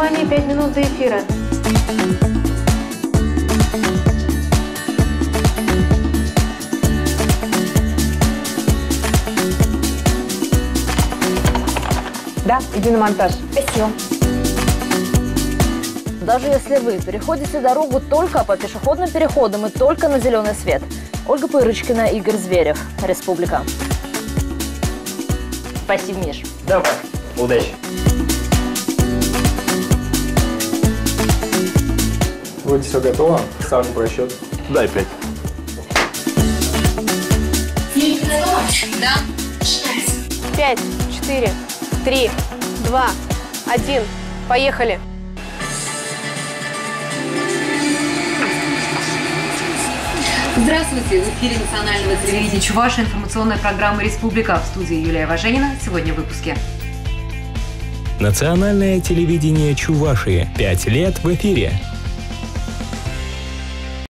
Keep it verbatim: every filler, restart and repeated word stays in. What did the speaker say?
внимание, пять минут до эфира. Да, иди на монтаж. Спасибо. Даже если вы переходите дорогу только по пешеходным переходам и только на зеленый свет. Ольга Пырочкина, Игорь Зверев. Республика. Спасибо, Миш. Давай. Удачи. Вроде все готово. Ставлю просчет. Дай пять. Да. Пять, четыре, три, два, один. Поехали. Здравствуйте! В эфире национального телевидения Чувашия информационная программа «Республика». В студии Юлия Важенина. Сегодня в выпуске. Национальное телевидение Чувашии. Пять лет в эфире.